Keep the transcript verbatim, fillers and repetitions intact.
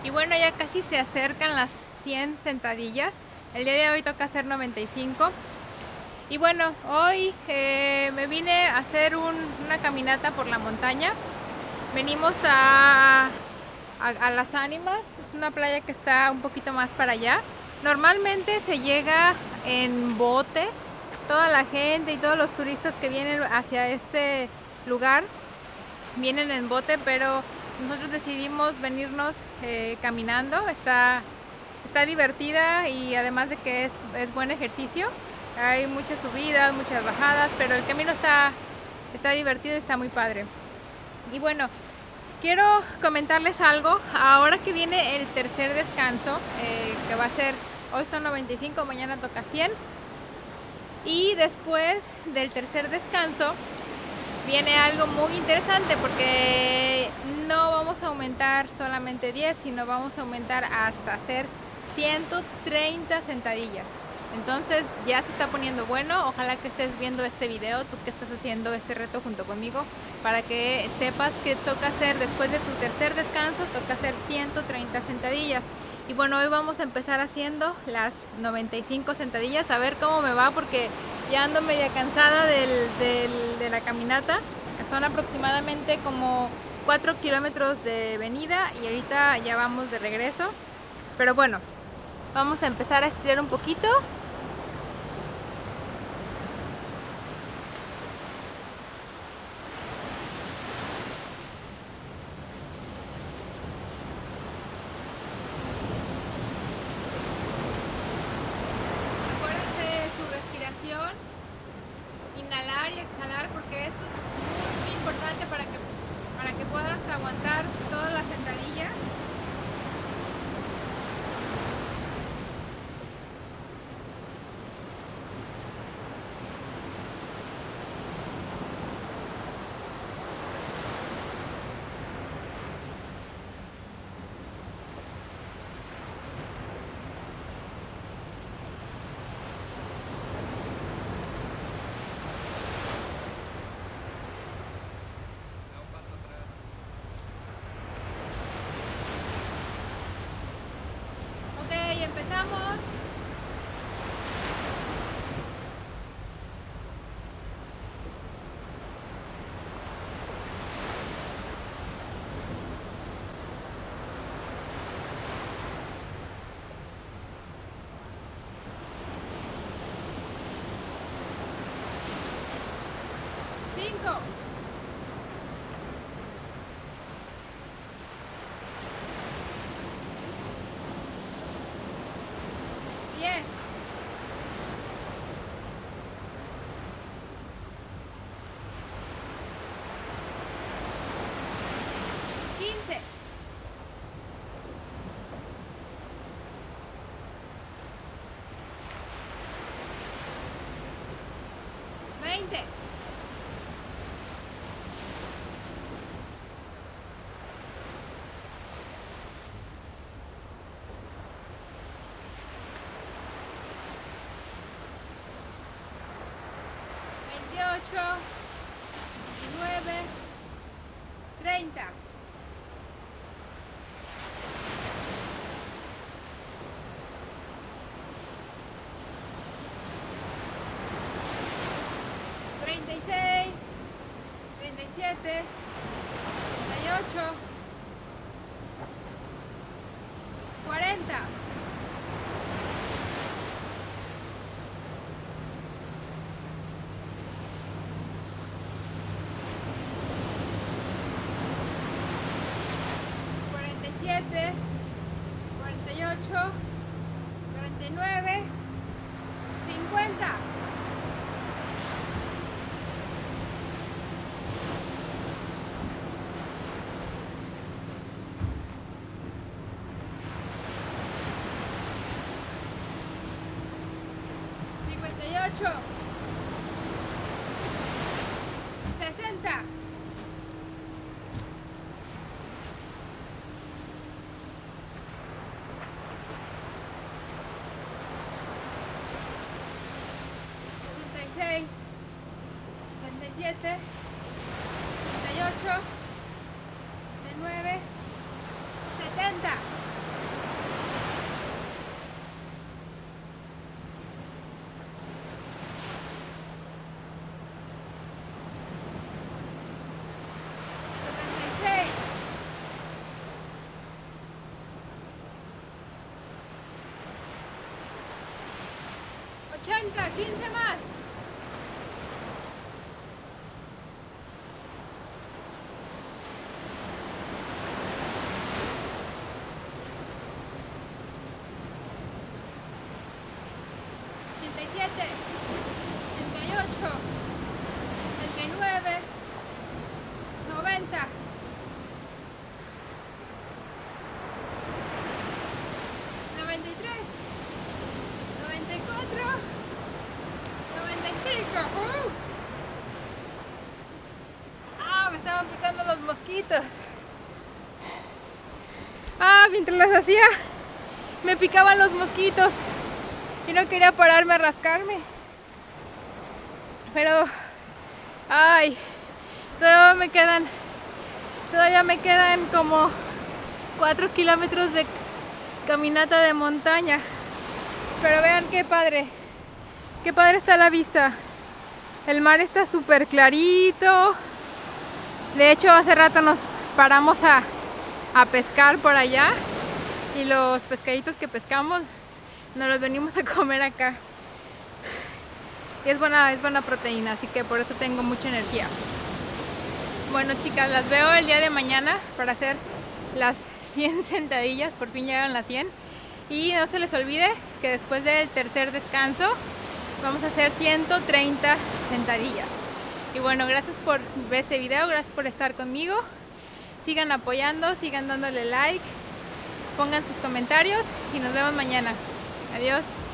Y bueno, ya casi se acercan las cien sentadillas. El día de hoy toca hacer noventa y cinco. Y bueno, hoy eh, me vine a hacer un, una caminata por la montaña. Venimos a, a, a Las Ánimas, es una playa que está un poquito más para allá. Normalmente se llega en bote, toda la gente y todos los turistas que vienen hacia este lugar vienen en bote, pero nosotros decidimos venirnos eh, caminando. Está, está divertida y además de que es, es buen ejercicio. Hay muchas subidas, muchas bajadas, pero el camino está, está divertido y está muy padre. Y bueno, quiero comentarles algo. Ahora que viene el tercer descanso, eh, que va a ser, hoy son noventa y cinco, mañana toca cien. Y después del tercer descanso viene algo muy interesante, porque no vamos a aumentar solamente diez, sino vamos a aumentar hasta hacer ciento treinta sentadillas. Entonces ya se está poniendo bueno. Ojalá que estés viendo este video, tú que estás haciendo este reto junto conmigo, para que sepas que toca hacer, después de tu tercer descanso, toca hacer ciento treinta sentadillas. Y bueno, hoy vamos a empezar haciendo las noventa y cinco sentadillas, a ver cómo me va, porque ya ando media cansada del, del, de la caminata. Son aproximadamente como cuatro kilómetros de venida y ahorita ya vamos de regreso. Pero bueno, vamos a empezar a estirar un poquito. Acuérdense su respiración, inhalar y exhalar, porque eso es muy importante para que, para que puedas aguantar todas las sentadillas. Ok, empezamos. Cinco. Diez. Quince. Veinte. Veintiocho. Veintinueve. Treinta. Treinta y seis. Treinta y siete. Treinta y ocho. Cuarenta. Cuarenta y siete. Cuarenta y ocho. Cuarenta y nueve. Cincuenta. Cincuenta y ocho. Sesenta. Sesenta y seis. Sesenta y siete. Sesenta y ocho. Sesenta y nueve. Setenta. ochenta, quince más. ochenta y siete, ochenta y ocho, ochenta y nueve, noventa. noventa y tres, noventa y cuatro, noventa y cinco. ¡Uh! ¡Ah! Me estaban picando los mosquitos. ¡Ah! Mientras las hacía, me picaban los mosquitos y no quería pararme a rascarme. Pero, ¡ay! Todavía me quedan, todavía me quedan como cuatro kilómetros de caminata de montaña, pero vean qué padre, qué padre está la vista. El mar está súper clarito. De hecho, hace rato nos paramos a, a pescar por allá y los pescaditos que pescamos nos los venimos a comer acá. Y es buena, es buena proteína, así que por eso tengo mucha energía. Bueno, chicas, las veo el día de mañana para hacer las cien sentadillas, por fin llegaron las cien. Y no se les olvide que después del tercer descanso vamos a hacer ciento treinta sentadillas. Y bueno, gracias por ver este video, gracias por estar conmigo. Sigan apoyando, sigan dándole like, pongan sus comentarios y nos vemos mañana. Adiós.